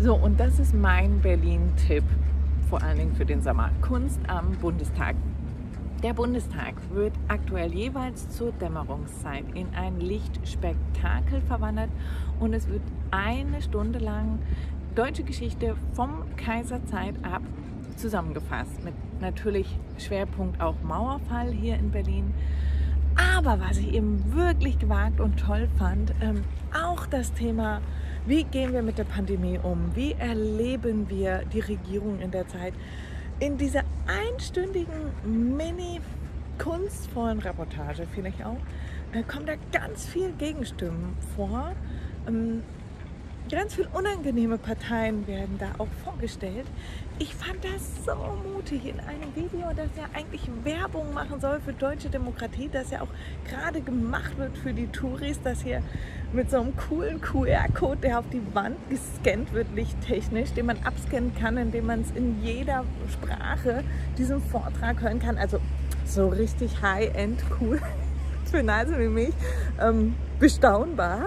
So, und das ist mein Berlin-Tipp, vor allen Dingen für den Sommer. Kunst am Bundestag. Der Bundestag wird aktuell jeweils zur Dämmerungszeit in ein Lichtspektakel verwandelt und es wird eine Stunde lang deutsche Geschichte vom Kaiserzeit ab zusammengefasst. Mit natürlich Schwerpunkt auch Mauerfall hier in Berlin. Aber was ich eben wirklich gewagt und toll fand, auch das Thema, wie gehen wir mit der Pandemie um? Wie erleben wir die Regierung in der Zeit? In dieser einstündigen, mini-kunstvollen Reportage, finde ich auch, kommt da ganz viel Gegenstimmen vor. Ganz viele unangenehme Parteien werden da auch vorgestellt. Ich fand das so mutig in einem Video, das ja eigentlich Werbung machen soll für deutsche Demokratie, das ja auch gerade gemacht wird für die Touris, das hier mit so einem coolen QR-Code, der auf die Wand gescannt wird, lichttechnisch, den man abscannen kann, indem man es in jeder Sprache diesen Vortrag hören kann. Also so richtig High-End cool für Nase wie mich, bestaunbar.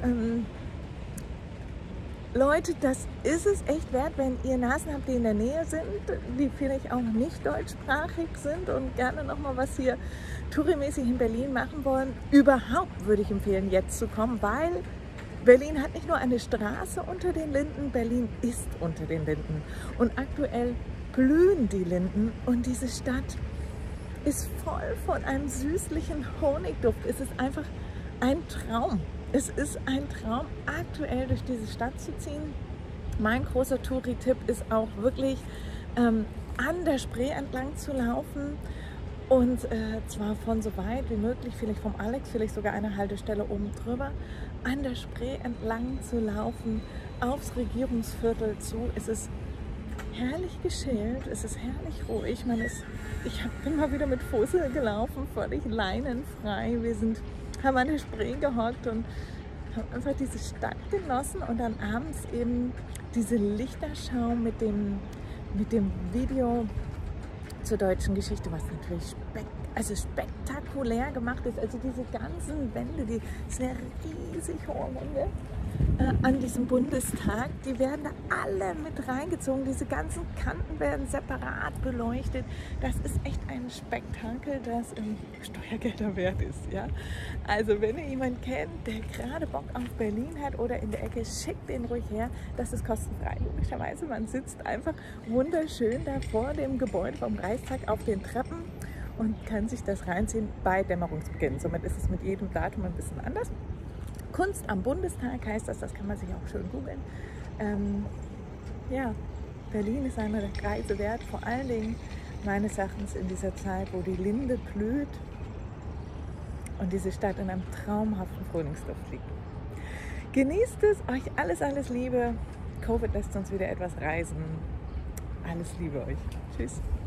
Leute, das ist es echt wert, wenn ihr Nasen habt, die in der Nähe sind, die vielleicht auch nicht deutschsprachig sind und gerne nochmal was hier tourimäßig in Berlin machen wollen. Überhaupt würde ich empfehlen, jetzt zu kommen, weil Berlin hat nicht nur eine Straße unter den Linden, Berlin ist unter den Linden. Und aktuell blühen die Linden und diese Stadt ist voll von einem süßlichen Honigduft. Es ist einfach ein Traum. Es ist ein Traum, aktuell durch diese Stadt zu ziehen. Mein großer Touri-Tipp ist auch wirklich an der Spree entlang zu laufen und zwar von so weit wie möglich, vielleicht vom Alex, vielleicht sogar eine Haltestelle oben drüber, an der Spree entlang zu laufen, aufs Regierungsviertel zu. Es ist herrlich geschillt, es ist herrlich ruhig. Ich bin mal wieder mit Fussel gelaufen, völlig leinenfrei. Wir haben an der Spree gehockt und haben einfach diese Stadt genossen und dann abends eben diese Lichterschau mit dem Video zur deutschen Geschichte, was natürlich spektakulär gemacht ist. Also diese ganzen Wände, die sind ja riesig hohe Wände an diesem Bundestag, die werden da alle mit reingezogen. Diese ganzen Kanten werden separat beleuchtet. Das ist echt ein Spektakel, das Steuergelder wert ist. Ja? Also wenn ihr jemanden kennt, der gerade Bock auf Berlin hat oder in der Ecke, schickt den ruhig her. Das ist kostenfrei. Logischerweise, man sitzt einfach wunderschön da vor dem Gebäude vom Reichstag auf den Treppen und kann sich das reinziehen bei Dämmerungsbeginn. Somit ist es mit jedem Datum ein bisschen anders. Kunst am Bundestag heißt das, das kann man sich auch schön googeln. Ja, Berlin ist eine Reise wert, vor allen Dingen meines Erachtens in dieser Zeit, wo die Linde blüht und diese Stadt in einem traumhaften Frühlingsduft liegt. Genießt es, euch alles Liebe. Covid lässt uns wieder etwas reisen. Alles Liebe euch. Tschüss.